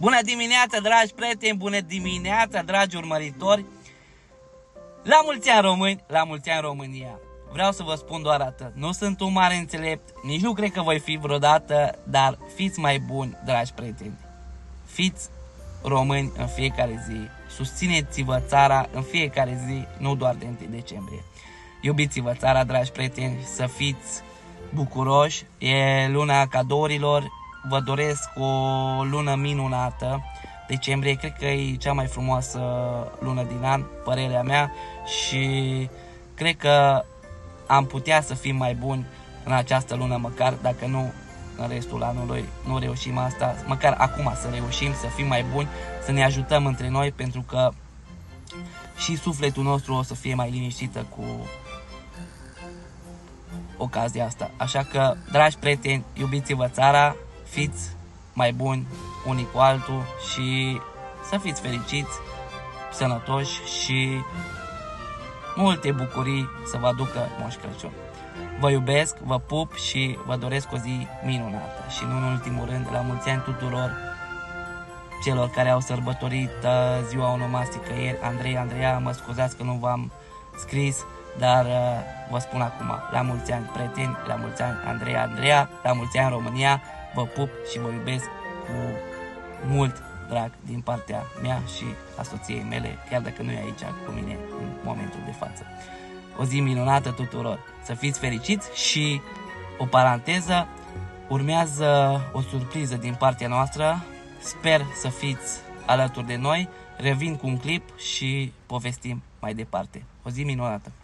Bună dimineața, dragi prieteni, bună dimineața, dragi urmăritori. La mulți ani români, la mulți ani România. Vreau să vă spun doar atât. Nu sunt un mare înțelept, nici nu cred că voi fi vreodată, dar fiți mai buni, dragi prieteni. Fiți români în fiecare zi. Susțineți-vă țara în fiecare zi, nu doar de 1 decembrie. Iubiți-vă țara, dragi prieteni, să fiți bucuroși. E luna cadourilor. Vă doresc o lună minunată. Decembrie cred că e cea mai frumoasă lună din an, părerea mea, și cred că am putea să fim mai buni în această lună, măcar dacă nu în restul anului nu reușim asta, măcar acum să reușim să fim mai buni, să ne ajutăm între noi, pentru că și sufletul nostru o să fie mai liniștită cu ocazia asta. Așa că, dragi prieteni, iubiți-vă țara, fiți mai buni unii cu altul și să fiți fericiți, sănătoși și multe bucurii să vă aducă Moș Crăciun. Vă iubesc, vă pup și vă doresc o zi minunată. Și nu în ultimul rând, la mulți ani tuturor celor care au sărbătorit ziua onomastică ieri. Andreea, mă scuzați că nu v-am scris, dar vă spun acum, la mulți ani prieteni, la mulți ani Andreea, la mulți ani România. Vă pup și vă iubesc cu mult drag din partea mea și a soției mele, chiar dacă nu e aici cu mine în momentul de față. O zi minunată tuturor, să fiți fericiți și o paranteză, urmează o surpriză din partea noastră, sper să fiți alături de noi, revin cu un clip și povestim mai departe. O zi minunată!